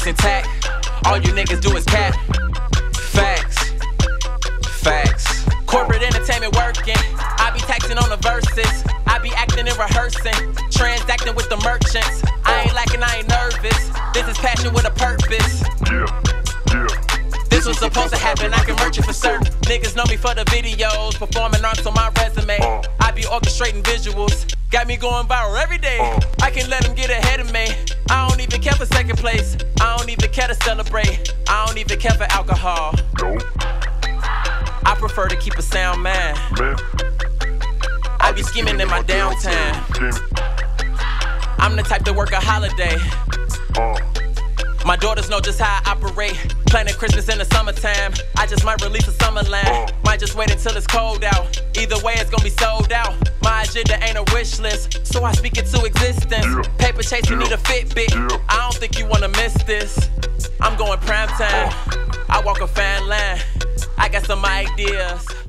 chasing tack. All you niggas do is cap. Facts. Facts. Corporate entertainment working. I be taxing on the verses. I be acting and rehearsing. Transacting with the merchants. I ain't lacking, I ain't nervous. This is passion with a purpose. This was supposed to happen, I can merch it for certain. Niggas know me for the videos, performing arts on my resume. I be orchestrating visuals, got me going viral every day. I can let them get ahead of me. I don't even care for second place. I don't even care to celebrate. I don't even care for alcohol. I prefer to keep a sound man. I be scheming in my downtime. I'm the type to work a holiday. My daughters know just how I operate. Planning Christmas in the summertime. I just might release a summer line. Might just wait until it's cold out. Either way, it's gonna be sold out. My agenda ain't a wish list, so I speak it to existence. Paper chasing need a Fitbit. I don't think you wanna miss this. I'm going prime time. I walk a fine line. I got some ideas.